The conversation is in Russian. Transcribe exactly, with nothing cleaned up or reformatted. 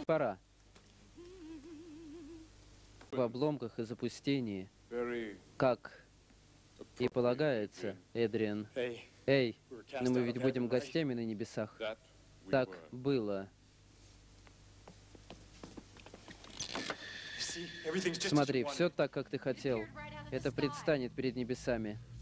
пора. В обломках и запустении, как и полагается, Эдриан. Эй, но мы ведь будем гостями на небесах. Так было. Смотри, все так, как ты хотел. Это предстанет перед небесами.